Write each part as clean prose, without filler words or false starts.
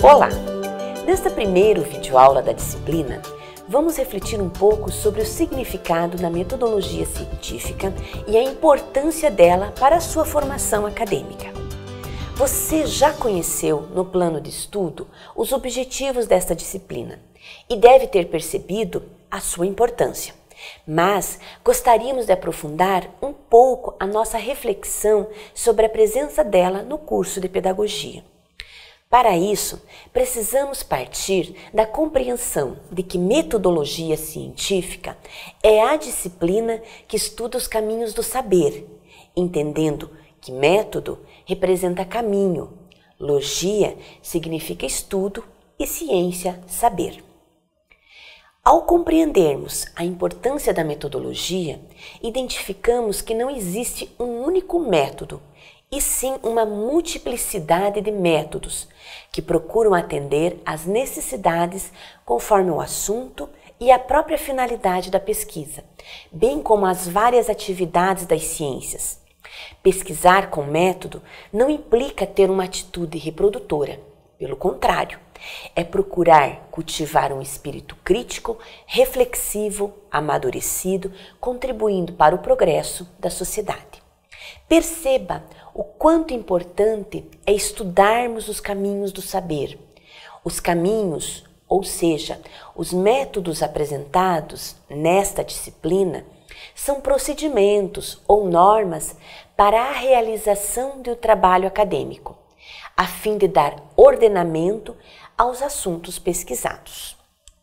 Olá! Nesta primeira videoaula da disciplina, vamos refletir um pouco sobre o significado da metodologia científica e a importância dela para a sua formação acadêmica. Você já conheceu no plano de estudo os objetivos desta disciplina e deve ter percebido a sua importância. Mas gostaríamos de aprofundar um pouco a nossa reflexão sobre a presença dela no curso de pedagogia. Para isso, precisamos partir da compreensão de que metodologia científica é a disciplina que estuda os caminhos do saber, entendendo que método representa caminho, logia significa estudo e ciência, saber. Ao compreendermos a importância da metodologia, identificamos que não existe um único método, e sim uma multiplicidade de métodos que procuram atender às necessidades conforme o assunto e a própria finalidade da pesquisa, bem como as várias atividades das ciências. Pesquisar com método não implica ter uma atitude reprodutora, pelo contrário, é procurar cultivar um espírito crítico, reflexivo, amadurecido, contribuindo para o progresso da sociedade. Perceba o quanto importante é estudarmos os caminhos do saber. Os caminhos, ou seja, os métodos apresentados nesta disciplina, são procedimentos ou normas para a realização do trabalho acadêmico, a fim de dar ordenamento aos assuntos pesquisados.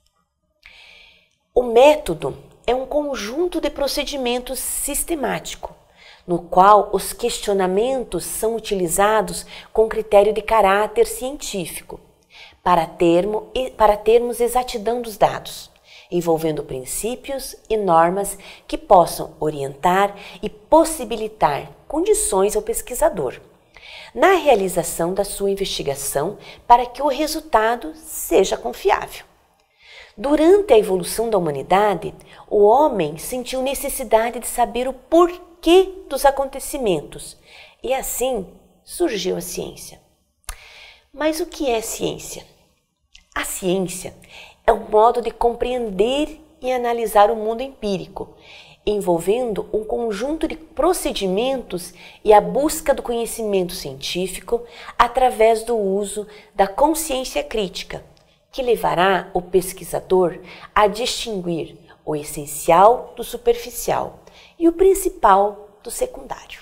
O método é um conjunto de procedimentos sistemático, no qual os questionamentos são utilizados com critério de caráter científico, para termos exatidão dos dados, envolvendo princípios e normas que possam orientar e possibilitar condições ao pesquisador na realização da sua investigação para que o resultado seja confiável. Durante a evolução da humanidade, o homem sentiu necessidade de saber o porquê dos acontecimentos e assim surgiu a ciência. Mas o que é ciência? A ciência é um modo de compreender e analisar o mundo empírico, envolvendo um conjunto de procedimentos e a busca do conhecimento científico através do uso da consciência crítica, que levará o pesquisador a distinguir o essencial do superficial e o principal do secundário.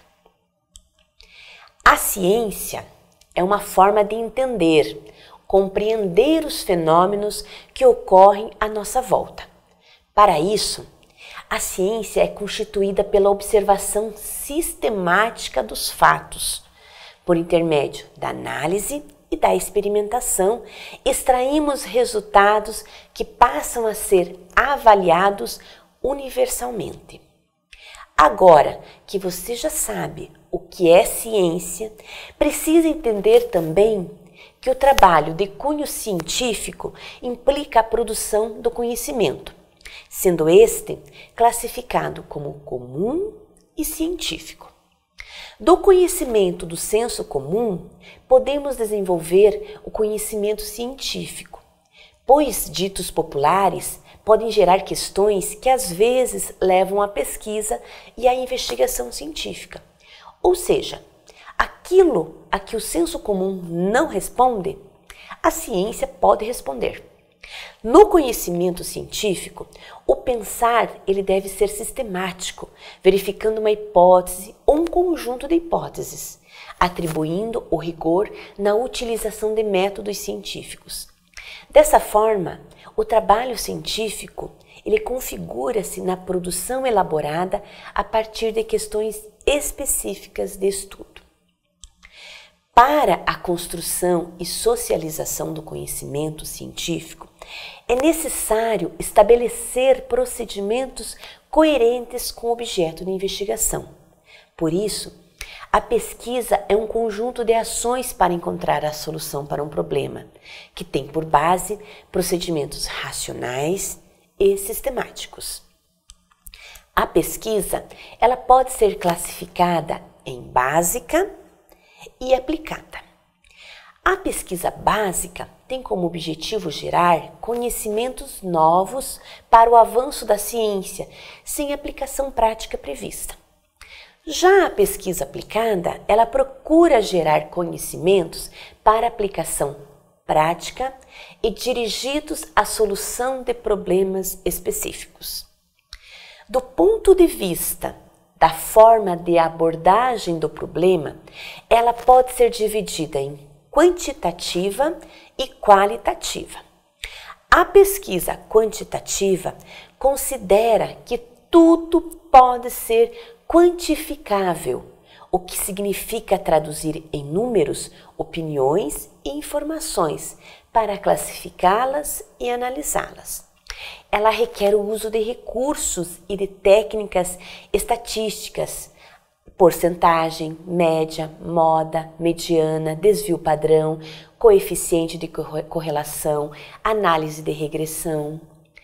A ciência é uma forma de entender, compreender os fenômenos que ocorrem à nossa volta. Para isso, a ciência é constituída pela observação sistemática dos fatos. Por intermédio da análise e da experimentação, extraímos resultados que passam a ser avaliados universalmente. Agora que você já sabe o que é ciência, precisa entender também que o trabalho de cunho científico implica a produção do conhecimento, sendo este classificado como comum e científico. Do conhecimento do senso comum, podemos desenvolver o conhecimento científico, pois ditos populares podem gerar questões que às vezes levam à pesquisa e à investigação científica. Ou seja, aquilo a que o senso comum não responde, a ciência pode responder. No conhecimento científico, o pensar ele deve ser sistemático, verificando uma hipótese ou um conjunto de hipóteses, atribuindo o rigor na utilização de métodos científicos. Dessa forma, o trabalho científico ele configura-se na produção elaborada a partir de questões específicas de estudo. Para a construção e socialização do conhecimento científico, é necessário estabelecer procedimentos coerentes com o objeto de investigação. Por isso, a pesquisa é um conjunto de ações para encontrar a solução para um problema, que tem por base procedimentos racionais e sistemáticos. A pesquisa ela pode ser classificada em básica e aplicada. A pesquisa básica tem como objetivo gerar conhecimentos novos para o avanço da ciência, sem aplicação prática prevista. Já a pesquisa aplicada, ela procura gerar conhecimentos para aplicação prática e dirigidos à solução de problemas específicos. Do ponto de vista da forma de abordagem do problema, ela pode ser dividida em quantitativa e qualitativa. A pesquisa quantitativa considera que tudo pode ser quantificável, o que significa traduzir em números opiniões e informações para classificá-las e analisá-las. Ela requer o uso de recursos e de técnicas estatísticas, porcentagem, média, moda, mediana, desvio padrão, coeficiente de correlação, análise de regressão.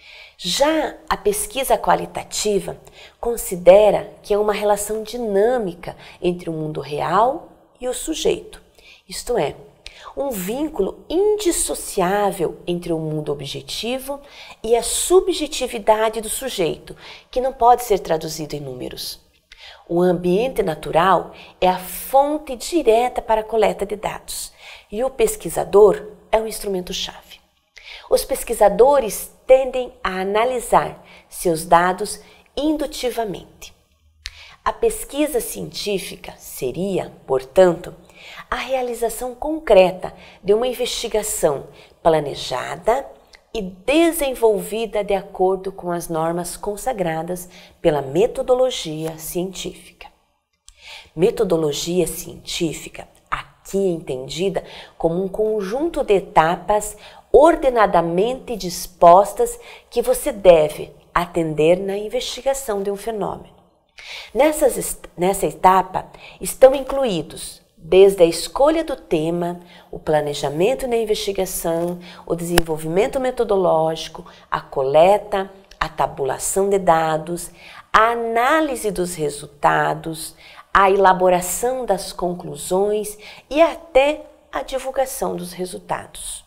Já a pesquisa qualitativa considera que é uma relação dinâmica entre o mundo real e o sujeito, isto é, um vínculo indissociável entre o mundo objetivo e a subjetividade do sujeito, que não pode ser traduzido em números. O ambiente natural é a fonte direta para a coleta de dados e o pesquisador é o instrumento-chave. Os pesquisadores tendem a analisar seus dados indutivamente. A pesquisa científica seria, portanto, a realização concreta de uma investigação planejada e desenvolvida de acordo com as normas consagradas pela metodologia científica. Metodologia científica, aqui entendida como um conjunto de etapas ordenadamente dispostas que você deve atender na investigação de um fenômeno. Nessa etapa estão incluídos desde a escolha do tema, o planejamento da investigação, o desenvolvimento metodológico, a coleta, a tabulação de dados, a análise dos resultados, a elaboração das conclusões e até a divulgação dos resultados.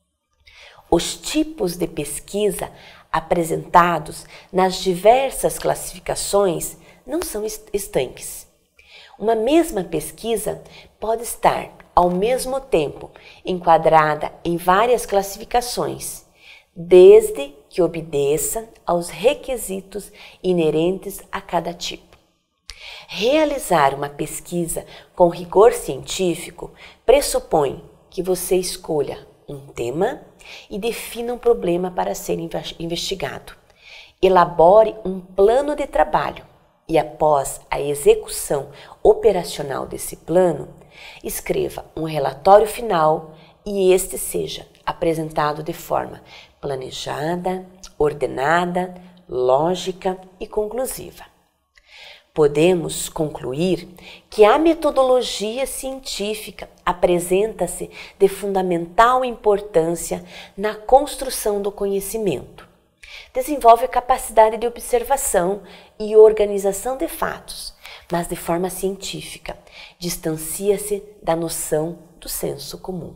Os tipos de pesquisa apresentados nas diversas classificações não são estanques. Uma mesma pesquisa pode estar, ao mesmo tempo, enquadrada em várias classificações, desde que obedeça aos requisitos inerentes a cada tipo. Realizar uma pesquisa com rigor científico pressupõe que você escolha um tema e defina um problema para ser investigado. Elabore um plano de trabalho e, após a execução operacional desse plano, escreva um relatório final e este seja apresentado de forma planejada, ordenada, lógica e conclusiva. Podemos concluir que a metodologia científica apresenta-se de fundamental importância na construção do conhecimento. Desenvolve a capacidade de observação e organização de fatos, mas de forma científica, distancia-se da noção do senso comum.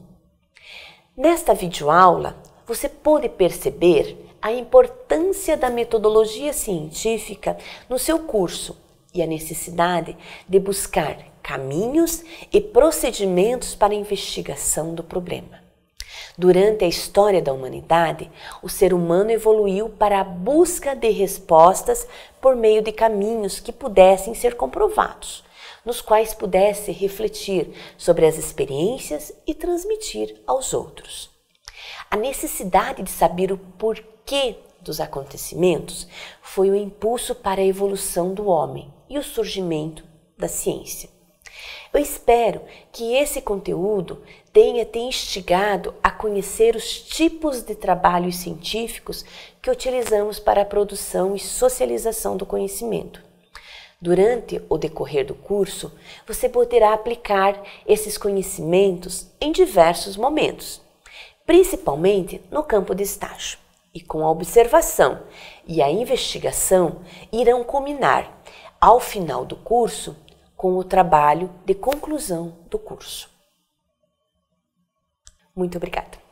Nesta videoaula, você pode perceber a importância da metodologia científica no seu curso e a necessidade de buscar caminhos e procedimentos para a investigação do problema. Durante a história da humanidade, o ser humano evoluiu para a busca de respostas por meio de caminhos que pudessem ser comprovados, nos quais pudesse refletir sobre as experiências e transmitir aos outros. A necessidade de saber o porquê dos acontecimentos foi o impulso para a evolução do homem e o surgimento da ciência. Eu espero que esse conteúdo tenha te instigado a conhecer os tipos de trabalhos científicos que utilizamos para a produção e socialização do conhecimento. Durante o decorrer do curso, você poderá aplicar esses conhecimentos em diversos momentos, principalmente no campo de estágio, e com a observação e a investigação irão culminar, ao final do curso, com o trabalho de conclusão do curso. Muito obrigada.